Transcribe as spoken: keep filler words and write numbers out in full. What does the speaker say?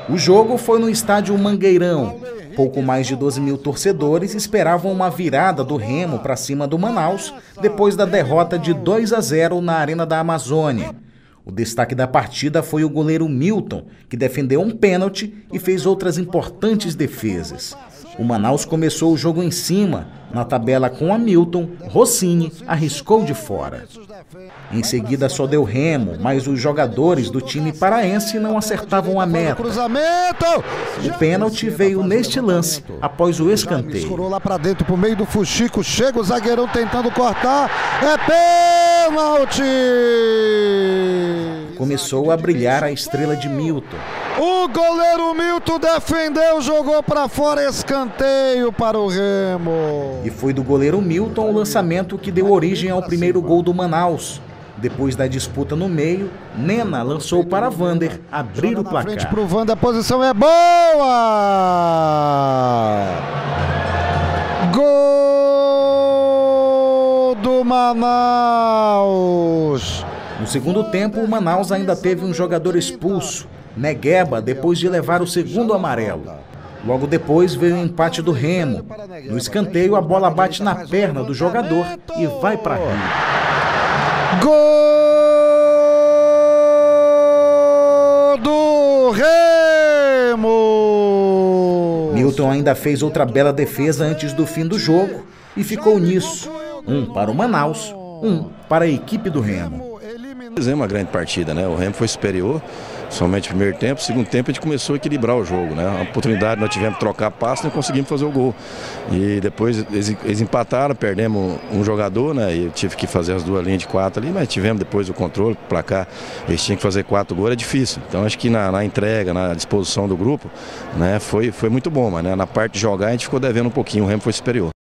O jogo foi no estádio Mangueirão. Pouco mais de doze mil torcedores esperavam uma virada do Remo para cima do Manaus, depois da derrota de dois a zero na Arena da Amazônia. O destaque da partida foi o goleiro Milton, que defendeu um pênalti e fez outras importantes defesas. O Manaus começou o jogo em cima. Na tabela com Hamilton, Rossini arriscou de fora. Em seguida só deu Remo, mas os jogadores do time paraense não acertavam a meta. O pênalti veio neste lance, após o escanteio. Escorou lá para dentro, pro meio do fuxico, chega o zagueirão tentando cortar, é pênalti! Começou a brilhar a estrela de Milton. O goleiro Milton defendeu, jogou para fora, escanteio para o Remo. E foi do goleiro Milton o lançamento que deu origem ao primeiro gol do Manaus. Depois da disputa no meio, Nena lançou para Vander abrir o placar. Frente pro Vander, a posição é boa! Gol do Manaus! No segundo tempo, o Manaus ainda teve um jogador expulso, Negueba, depois de levar o segundo amarelo. Logo depois veio o empate do Remo. No escanteio, a bola bate na perna do jogador e vai para Rio. Gol do Remo! Milton ainda fez outra bela defesa antes do fim do jogo e ficou nisso. Um para o Manaus, um para a equipe do Remo. Fizemos uma grande partida, né? O Remo foi superior, somente no primeiro tempo. No segundo tempo a gente começou a equilibrar o jogo, né? A oportunidade nós tivemos de trocar passe e não conseguimos fazer o gol. E depois eles, eles empataram, perdemos um jogador, né? E eu tive que fazer as duas linhas de quatro ali, mas tivemos depois o controle para cá. Eles tinham que fazer quatro gols, é difícil. Então acho que na, na entrega, na disposição do grupo, né? Foi, foi muito bom, mas né? Na parte de jogar a gente ficou devendo um pouquinho, o Remo foi superior.